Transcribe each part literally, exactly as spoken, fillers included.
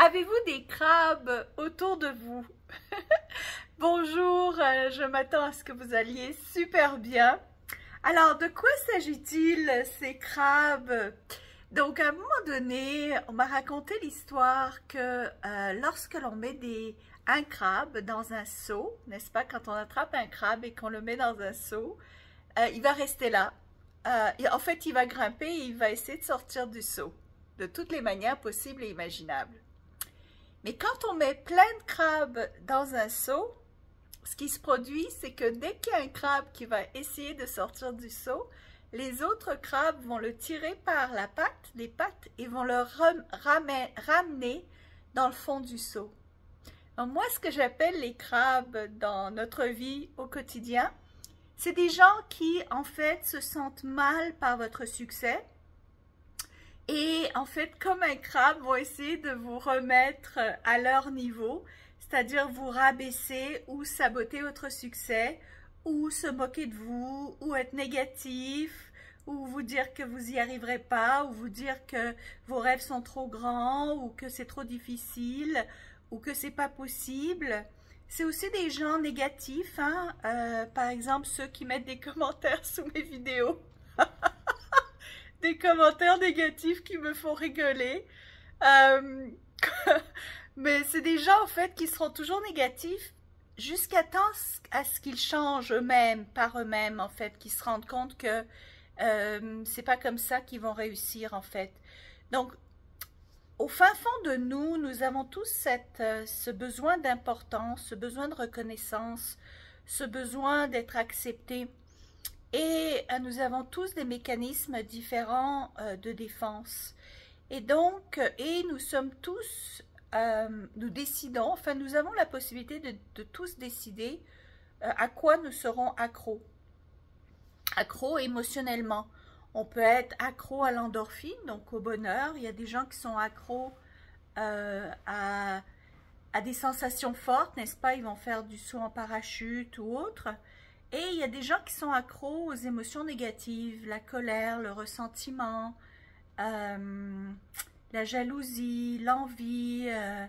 Avez-vous des crabes autour de vous? Bonjour, euh, je m'attends à ce que vous alliez super bien. Alors, de quoi s'agit-il, ces crabes? Donc, à un moment donné, on m'a raconté l'histoire que euh, lorsque l'on met des, un crabe dans un seau, n'est-ce pas, quand on attrape un crabe et qu'on le met dans un seau, euh, il va rester là. Euh, et en fait, il va grimper et il va essayer de sortir du seau, de toutes les manières possibles et imaginables. Mais quand on met plein de crabes dans un seau, ce qui se produit, c'est que dès qu'il y a un crabe qui va essayer de sortir du seau, les autres crabes vont le tirer par la patte, les pattes, et vont le ramener dans le fond du seau. Donc moi, ce que j'appelle les crabes dans notre vie au quotidien, c'est des gens qui, en fait, se sentent mal par votre succès. Et en fait, comme un crabe, vont essayer de vous remettre à leur niveau, c'est-à-dire vous rabaisser ou saboter votre succès, ou se moquer de vous, ou être négatif, ou vous dire que vous n'y arriverez pas, ou vous dire que vos rêves sont trop grands, ou que c'est trop difficile, ou que c'est pas possible. C'est aussi des gens négatifs, hein? Euh, par exemple, ceux qui mettent des commentaires sous mes vidéos. Des commentaires négatifs qui me font rigoler. Euh, mais c'est des gens, en fait, qui seront toujours négatifs jusqu'à temps à ce qu'ils changent eux-mêmes, par eux-mêmes, en fait, qu'ils se rendent compte que euh, c'est pas comme ça qu'ils vont réussir, en fait. Donc, au fin fond de nous, nous avons tous cette, euh, ce besoin d'importance, ce besoin de reconnaissance, ce besoin d'être accepté. Et euh, nous avons tous des mécanismes différents euh, de défense. Et donc, et nous sommes tous, euh, nous décidons, enfin nous avons la possibilité de, de tous décider euh, à quoi nous serons accros. Accros émotionnellement. On peut être accro à l'endorphine, donc au bonheur. Il y a des gens qui sont accros euh, à, à des sensations fortes, n'est-ce pas? Ils vont faire du saut en parachute ou autre. Et il y a des gens qui sont accros aux émotions négatives, la colère, le ressentiment, euh, la jalousie, l'envie. Euh,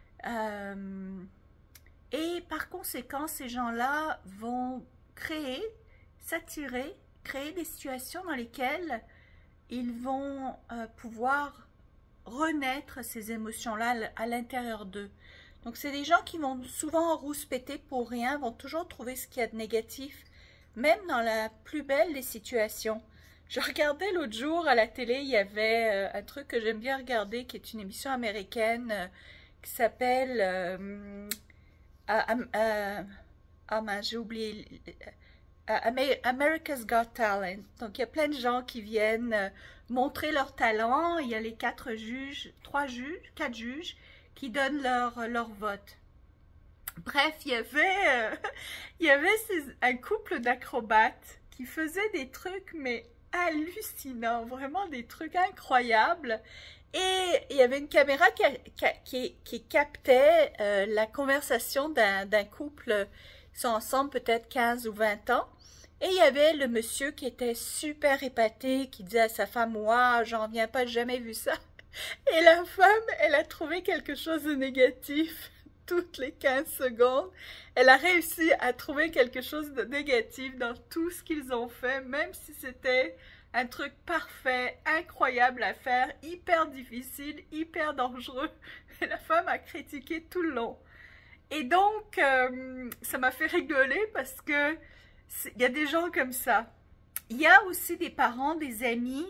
euh, et par conséquent, ces gens-là vont créer, s'attirer, créer des situations dans lesquelles ils vont euh, pouvoir renaître ces émotions-là à l'intérieur d'eux. Donc, c'est des gens qui vont souvent rouspéter pour rien, vont toujours trouver ce qu'il y a de négatif, même dans la plus belle des situations. Je regardais l'autre jour à la télé, il y avait euh, un truc que j'aime bien regarder, qui est une émission américaine, euh, qui s'appelle... Euh, euh, euh, ah mince, j'ai oublié... Euh, America's Got Talent. Donc, il y a plein de gens qui viennent euh, montrer leur talent. Il y a les quatre juges, trois juges, quatre juges, qui donnent leur, leur vote. Bref, il y avait, euh, il y avait ces, un couple d'acrobates qui faisaient des trucs, mais hallucinants, vraiment des trucs incroyables. Et il y avait une caméra qui, qui, qui, qui captait euh, la conversation d'un d'un couple, ils sont ensemble peut-être quinze ou vingt ans. Et il y avait le monsieur qui était super épaté, qui disait à sa femme « Waouh, j'en reviens pas, j'ai jamais vu ça ». Et la femme, elle a trouvé quelque chose de négatif toutes les quinze secondes. Elle a réussi à trouver quelque chose de négatif dans tout ce qu'ils ont fait, même si c'était un truc parfait, incroyable à faire, hyper difficile, hyper dangereux. Et la femme a critiqué tout le long. Et donc, euh, ça m'a fait rigoler parce que il y a des gens comme ça. Il y a aussi des parents, des amis,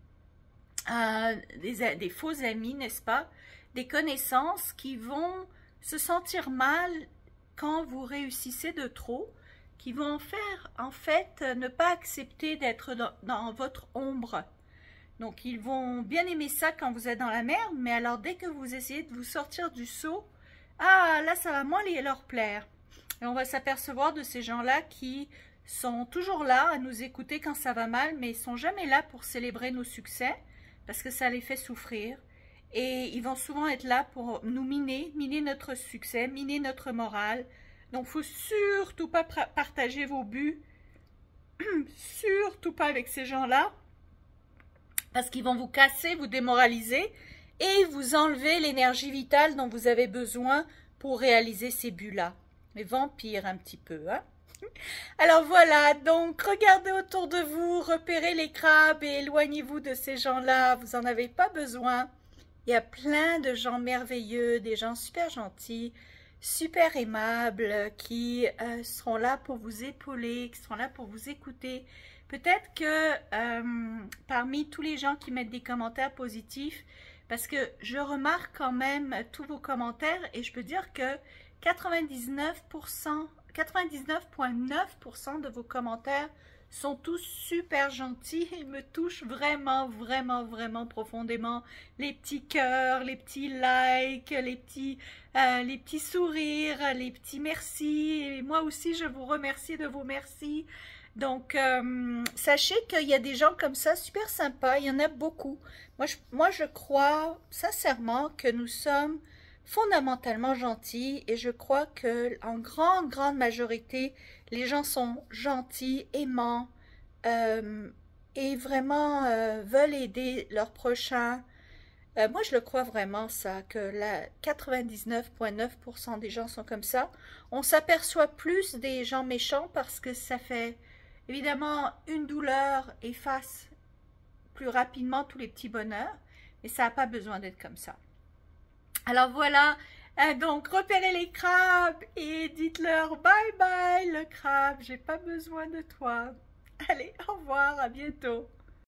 Euh, des, des faux amis, n'est-ce pas? Des connaissances qui vont se sentir mal quand vous réussissez de trop, qui vont faire, en fait, ne pas accepter d'être dans, dans votre ombre. Donc, ils vont bien aimer ça quand vous êtes dans la merde, mais alors, dès que vous essayez de vous sortir du seau, ah, là, ça va moins leur plaire. Et on va s'apercevoir de ces gens-là qui sont toujours là à nous écouter quand ça va mal, mais ils ne sont jamais là pour célébrer nos succès, parce que ça les fait souffrir. Et ils vont souvent être là pour nous miner, miner notre succès, miner notre morale. Donc, il ne faut surtout pas partager vos buts, surtout pas avec ces gens-là, parce qu'ils vont vous casser, vous démoraliser, et vous enlevez l'énergie vitale dont vous avez besoin pour réaliser ces buts-là. Les vampires un petit peu, hein. Alors voilà, donc regardez autour de vous, repérez les crabes et éloignez-vous de ces gens-là, vous n'en avez pas besoin. Il y a plein de gens merveilleux, des gens super gentils, super aimables, qui euh, seront là pour vous épauler, qui seront là pour vous écouter. Peut-être que euh, parmi tous les gens qui mettent des commentaires positifs, parce que je remarque quand même tous vos commentaires et je peux dire que quatre-vingt-dix-neuf pour cent, quatre-vingt-dix-neuf virgule neuf pour cent de vos commentaires sont tous super gentils et me touchent vraiment, vraiment, vraiment profondément. Les petits cœurs, les petits likes, les petits, euh, les petits sourires, les petits merci. Et moi aussi, je vous remercie de vos merci. Donc, euh, sachez qu'il y a des gens comme ça, super sympas, il y en a beaucoup. Moi, je, moi, je crois sincèrement que nous sommes fondamentalement gentils et je crois que en grande, grande majorité, les gens sont gentils, aimants euh, et vraiment euh, veulent aider leurs prochains. Euh, moi, je le crois vraiment, ça, que la quatre-vingt-dix-neuf virgule neuf pour cent des gens sont comme ça. On s'aperçoit plus des gens méchants parce que ça fait... Évidemment, une douleur efface plus rapidement tous les petits bonheurs, mais ça n'a pas besoin d'être comme ça. Alors voilà, euh, donc repérez les crabes et dites-leur bye bye le crabe, j'ai pas besoin de toi. Allez, au revoir, à bientôt.